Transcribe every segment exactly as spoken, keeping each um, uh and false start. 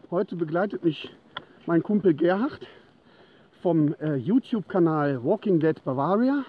Heute begleitet mich mein Kumpel Gerhard vom äh, YouTube-Kanal Walking Dead Bavaria.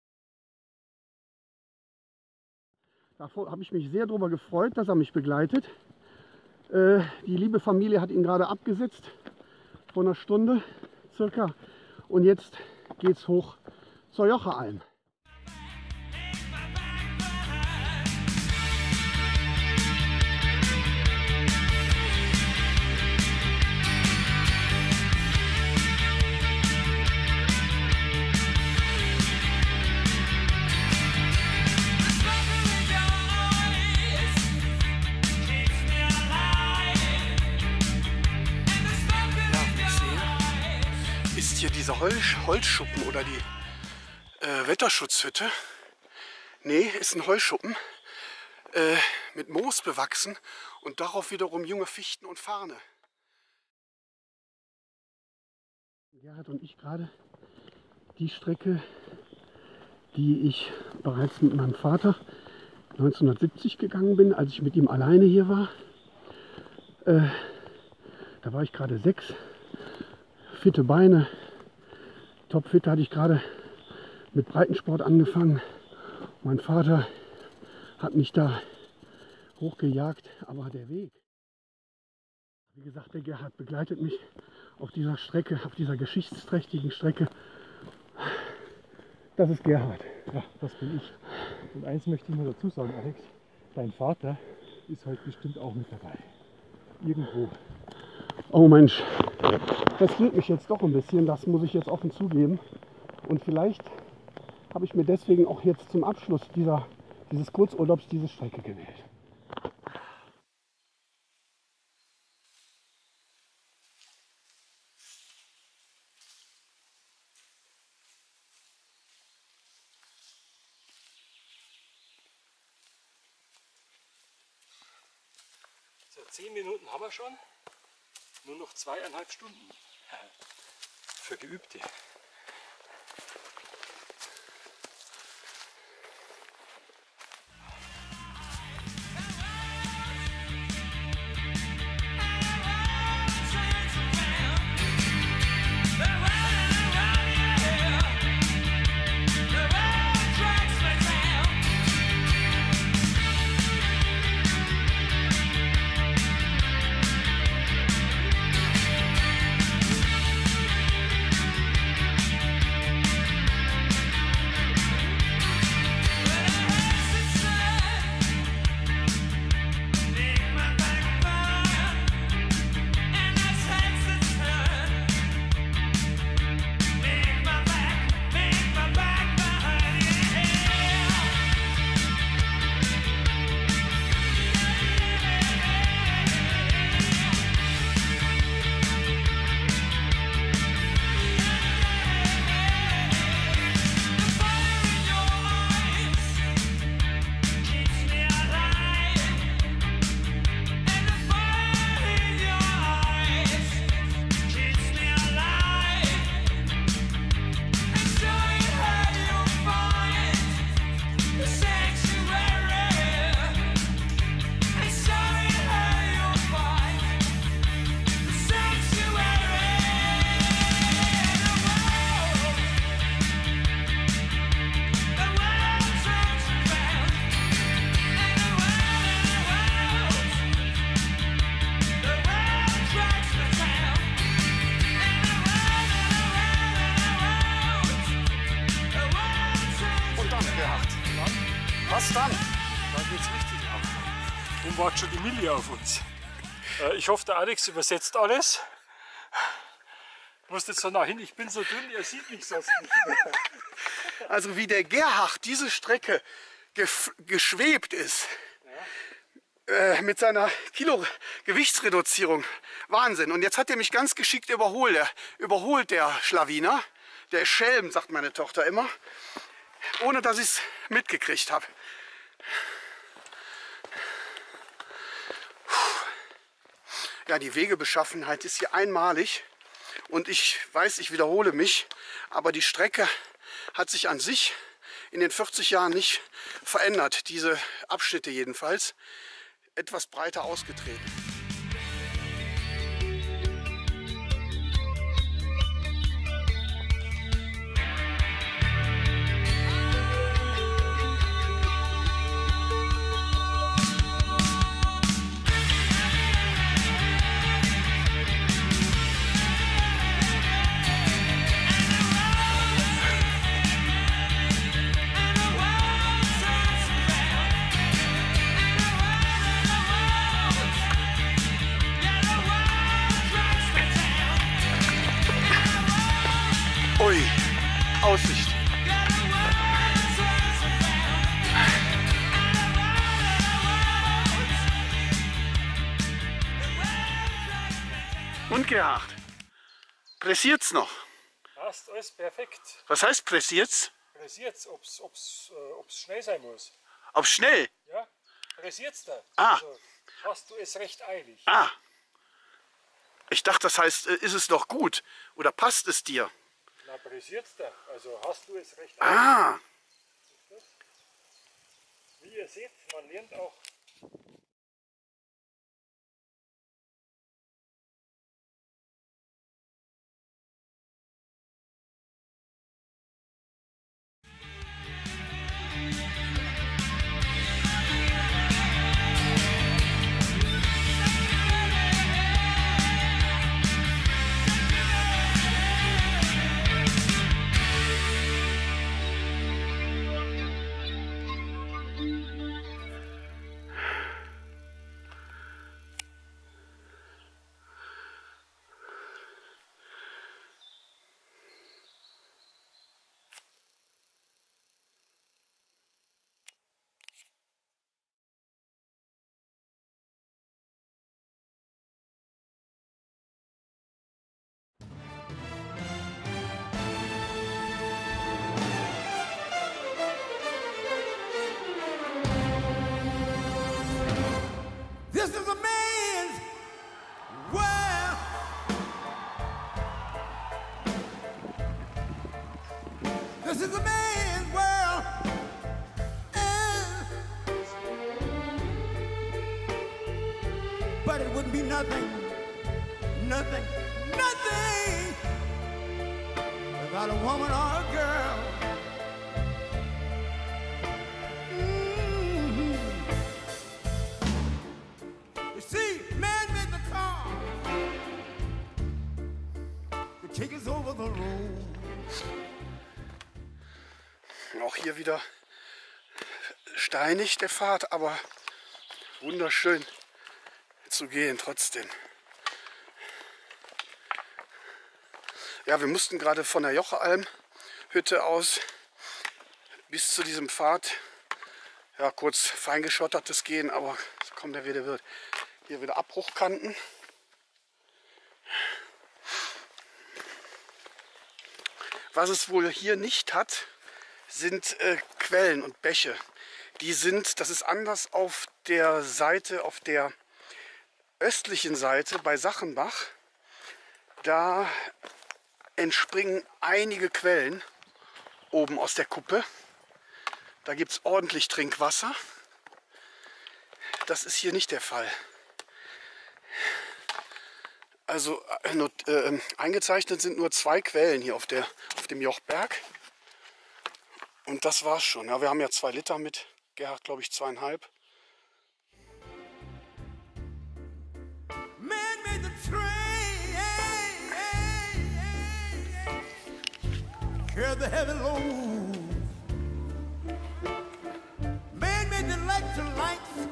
Da habe ich mich sehr darüber gefreut, dass er mich begleitet. Äh, die liebe Familie hat ihn gerade abgesetzt, vor einer Stunde circa. Und jetzt geht es hoch zur Jochealm. Hier dieser Hol Holzschuppen oder die äh, Wetterschutzhütte. Nee, ist ein Heuschuppen äh, mit Moos bewachsen und darauf wiederum junge Fichten und Farne. Gerhard und ich gerade die Strecke, die ich bereits mit meinem Vater neunzehnhundertsiebzig gegangen bin, als ich mit ihm alleine hier war. Äh, da war ich gerade sechs, fitte Beine. Topfit hatte ich gerade mit Breitensport angefangen. Mein Vater hat mich da hochgejagt, aber der Weg, wie gesagt, der Gerhard begleitet mich auf dieser Strecke, auf dieser geschichtsträchtigen Strecke. Das ist Gerhard. Ja, das bin ich. Und eins möchte ich nur dazu sagen, Alex, dein Vater ist heute bestimmt auch mit dabei. Irgendwo. Oh Mensch, das rührt mich jetzt doch ein bisschen, das muss ich jetzt offen zugeben. Und vielleicht habe ich mir deswegen auch jetzt zum Abschluss dieser, dieses Kurzurlaubs diese Strecke gewählt. So, zehn Minuten haben wir schon. Nur noch zweieinhalb Stunden für Geübte. Was dann? Da geht's richtig ab. Und wartet schon die Milli auf uns. Äh, ich hoffe, der Alex übersetzt alles. Ich muss jetzt so nach hin, ich bin so dünn, er sieht mich sonst nicht mehr. Also wie der Gerhard diese Strecke geschwebt ist, ja. äh, mit seiner Kilo Gewichtsreduzierung, Wahnsinn. Und jetzt hat er mich ganz geschickt überholt. Er überholt der Schlawiner, der Schelm, sagt meine Tochter immer, ohne dass ich es mitgekriegt habe. Ja, die Wegebeschaffenheit ist hier einmalig und ich weiß, ich wiederhole mich, aber die Strecke hat sich an sich in den vierzig Jahren nicht verändert. Diese Abschnitte jedenfalls etwas breiter ausgetreten. Und Gerhard, pressiert's noch? Passt alles perfekt. Was heißt pressiert's? Pressiert's, ob's, ob's, äh, ob's schnell sein muss. Ob schnell? Ja, pressiert's da. Ah. Also, hast du es recht eilig. Ah. Ich dachte, das heißt, ist es noch gut? Oder passt es dir? Na, pressiert's da. Also hast du es recht eilig. Ah. Wie ihr seht, man lernt auch. This is a man's world. This is a man's world. Uh, but it wouldn't be nothing, nothing, nothing without a woman or a girl. See, man made the car. The take us over the road. Auch hier wieder steinig der Pfad, aber wunderschön zu gehen trotzdem. Ja, wir mussten gerade von der Jochealm-Hütte aus bis zu diesem Pfad, ja, kurz feingeschottertes gehen, aber so kommt der wie der wird. Hier wieder Abbruchkanten. Was es wohl hier nicht hat, sind äh, Quellen und Bäche. Die sind, das ist anders auf der Seite, auf der östlichen Seite bei Sachenbach. Da entspringen einige Quellen oben aus der Kuppe. Da gibt es ordentlich Trinkwasser. Das ist hier nicht der Fall. Also äh, nur, äh, eingezeichnet sind nur zwei Quellen hier auf, der, auf dem Jochberg. Und das war's schon. Ja, wir haben ja zwei Liter mit. Gerhard, glaube ich, zweieinhalb. Man made the train, carry the heavy load. Man made the electrolytes,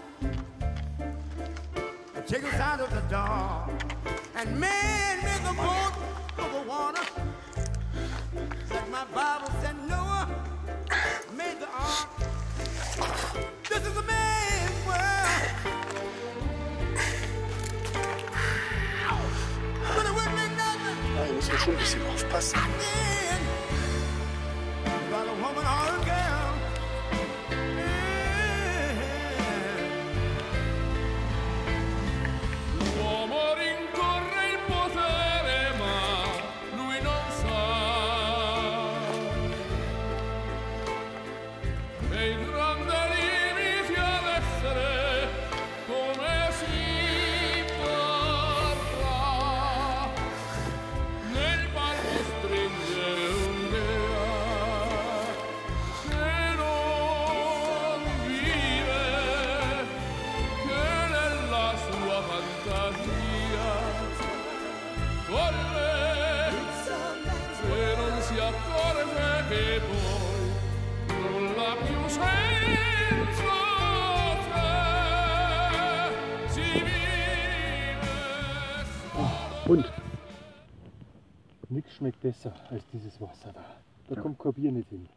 take us out of the dark. And man made the boat of the water. Like my Bible said, Noah made the ark. This is a man's world. But it wouldn't be nothing. Ja, hier müssen wir schon ein bisschen aufpassen. Then, about a woman or a girl. L'uomo rincorre il potere, ma lui non sa che i grandi limiti ad essere come si parla. Nel palmo stringe un'idea che non vive, che nella sua fantasia folle, se non si accorge che poi nulla più senza te si vive solo. Und nichts schmeckt besser als dieses Wasser da. Da Ja. kommt kein Bier nicht hin.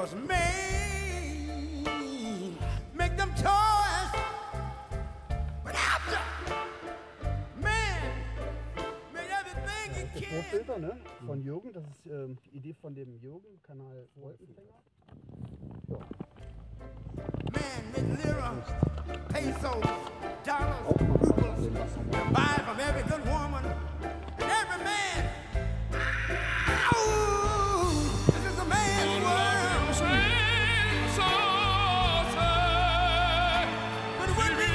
was made, make them toys, but after man made everything he Das can. Rotfilter, ne? Von Jürgen, das ist ähm, die Idee von dem Jürgen, Kanal Wolkenfänger. Ja. Man made lira, pesos, dollars, rubles, to buy from every good woman and every man. Ow, this is a man's world. But when we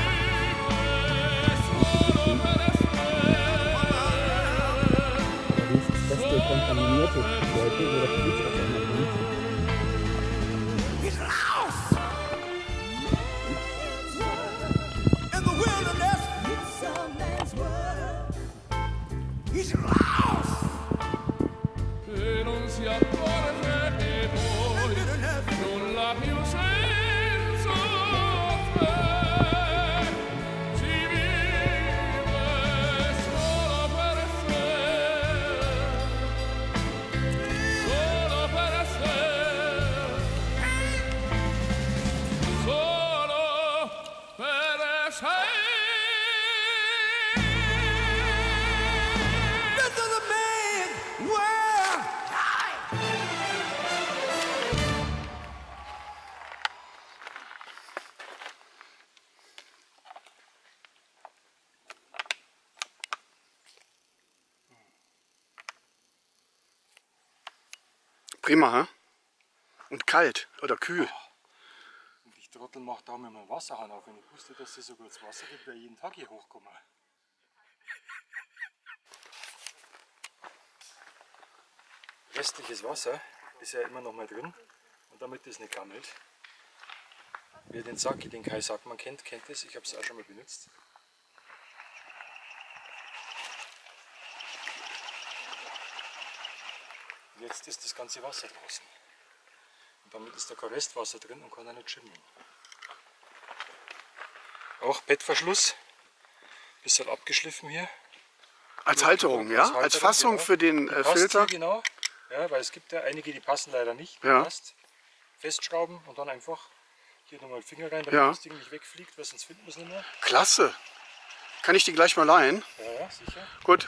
Allerdings ist das der kontaminierte Beutel, wo das Flugzeug immer drin ist. he's lost in the wilderness. He's lost E non si accorge che in poi wilderness. non l'ha più senso te. Si vive solo per sé, solo per sé, solo per sé. This is a man's world. Prima, hä? Und kalt oder kühl. Und ich Trottel mache da mit meinem Wasserhahn auf. Wenn ich wusste, dass es so gutes Wasser gibt, wäre jeden Tag hier hochkommen. Restliches Wasser ist ja immer noch mal drin. Und damit das nicht gammelt. Wer den Saki, den Kai Sackmann kennt, kennt es. Ich habe es auch schon mal benutzt. Jetzt ist das ganze Wasser draußen. Und damit ist da kein Restwasser drin und kann auch nicht schimmeln. Auch Bettverschluss. Bisschen abgeschliffen hier. Als Halterung, ja? Halterung, Als Fassung genau. für den Die äh, passt Filter. Hier, genau. Ja, weil es gibt ja einige, die passen leider nicht. Die Ja. passt. Festschrauben und dann einfach hier nochmal den Finger rein, damit Ja. das Ding nicht wegfliegt, weil sonst finden wir es nicht mehr. Klasse. Kann ich die gleich mal leihen? Ja, ja, sicher. Gut.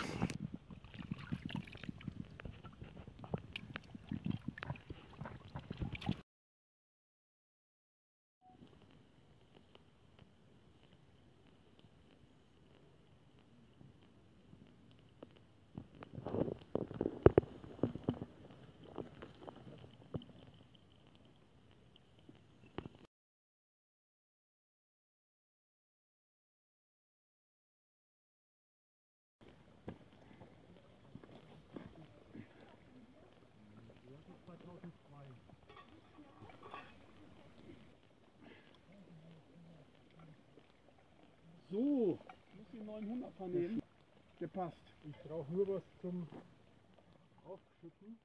So, muss die neunhunderter nehmen. Der passt. Ich brauche nur was zum Aufschütten.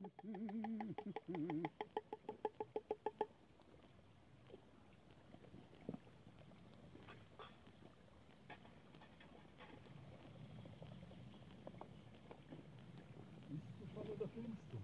Siehst du schon oder filmst du?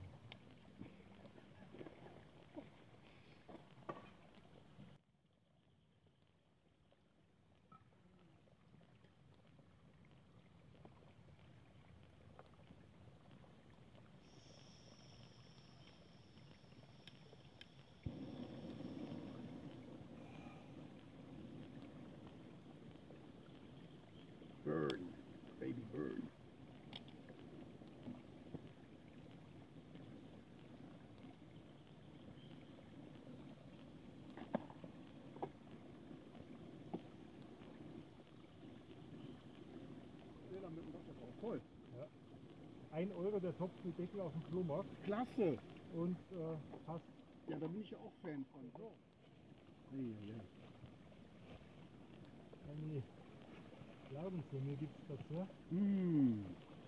Burn, baby burn. Toll. ein Euro der Topf mit Deckel auf dem Flohmarkt Klasse. und äh, passt. Ja, da bin ich ja auch Fan von. So. Ja, ja. Eine Glaubenssumme gibt es dazu. Mm.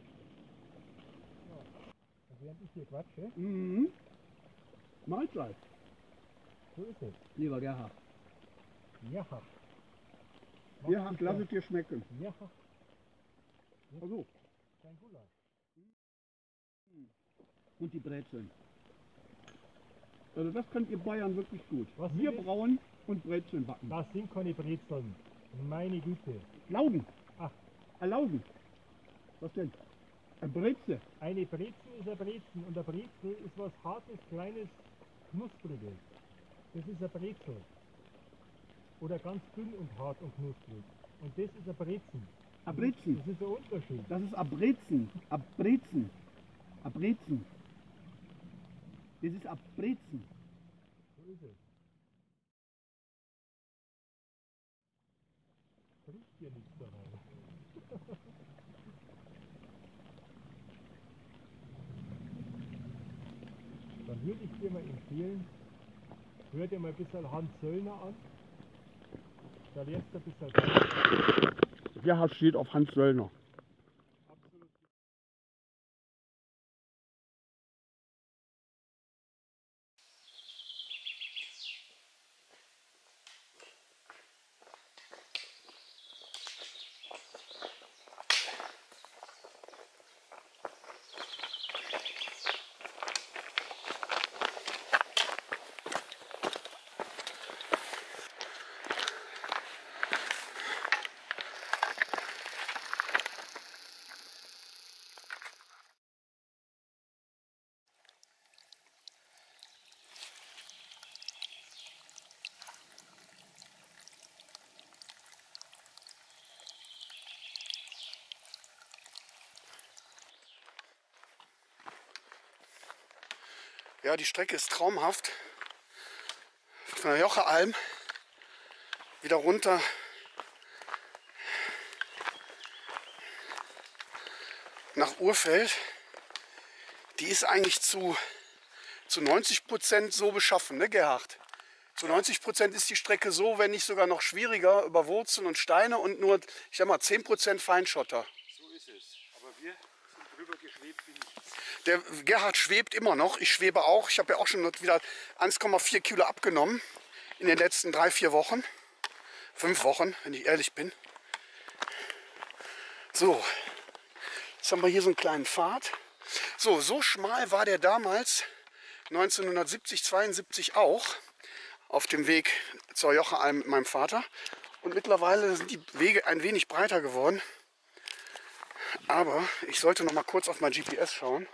Also während ich hier quatsche, Mhm. Mahlzeit. so ist es. Lieber Gerhard. Ja. Gerhard, lass es dir schmecken. Ja, Also. kein Gulasch. Und die Brezeln. Also das könnt ihr Bayern wirklich gut. Was Wir ist das? brauen und Brezeln backen. Das sind keine Brezeln. Meine Güte. Laugen. Ach. Ein Laugen. Was denn? Ein Brezel. Eine Brezel ist ein Brezel und ein Brezel ist was Hartes, Kleines, Knuspriges. Das ist ein Brezel. Oder ganz dünn und hart und knusprig. Und das ist ein Brezen. Ein Brezen. Das ist der Unterschied. Das ist ein Brezen. Ein Brezen. Ein Brezen. Das ist ein Brezen. So ist es. Riecht hier nichts dabei. Dann würde ich dir mal empfehlen, hör dir mal ein bisschen Hans Söllner an. Da lernst du ein bisschen Deutsch. Gerhard steht auf Hans Söllner. Absolut. Ja, die Strecke ist traumhaft. Von der Jochealm wieder runter nach Urfeld. Die ist eigentlich zu, zu neunzig Prozent so beschaffen, ne Gerhard? Zu neunzig Prozent ist die Strecke so, wenn nicht sogar noch schwieriger, über Wurzeln und Steine und nur, ich sag mal, zehn Prozent Feinschotter. So ist es. Aber wir sind drüber geschwebt wie nichts. Der Gerhard schwebt immer noch, ich schwebe auch. Ich habe ja auch schon wieder eins Komma vier Kilo abgenommen in den letzten drei, vier Wochen. Fünf Wochen, wenn ich ehrlich bin. So, jetzt haben wir hier so einen kleinen Pfad. So, so schmal war der damals neunzehnhundertsiebzig, zweiundsiebzig auch auf dem Weg zur Jochealm mit meinem Vater. Und mittlerweile sind die Wege ein wenig breiter geworden. Aber ich sollte noch mal kurz auf mein G P S schauen.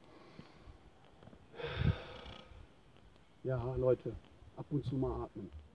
Ja, Leute, ab und zu mal atmen.